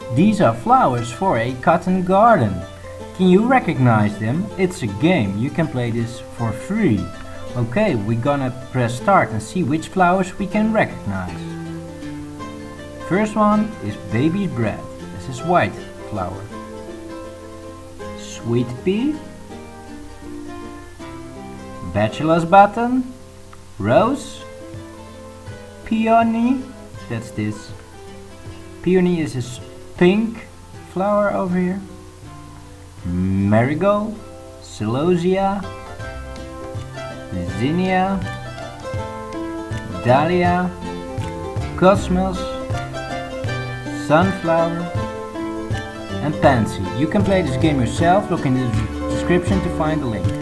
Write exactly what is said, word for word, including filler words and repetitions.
These are flowers for a cotton garden. Can you recognize them? It's a game. You can play this for free. Okay, we're gonna press start and see which flowers we can recognize. First one is baby's breath. This is white flower. Sweet pea. Bachelor's button. Rose. Peony. That's this. Peony is this pink flower over here. Marigold. Celosia. Zinnia. Dahlia. Cosmos. Sunflower. And pansy. You can play this game yourself. Look in the description to find the link.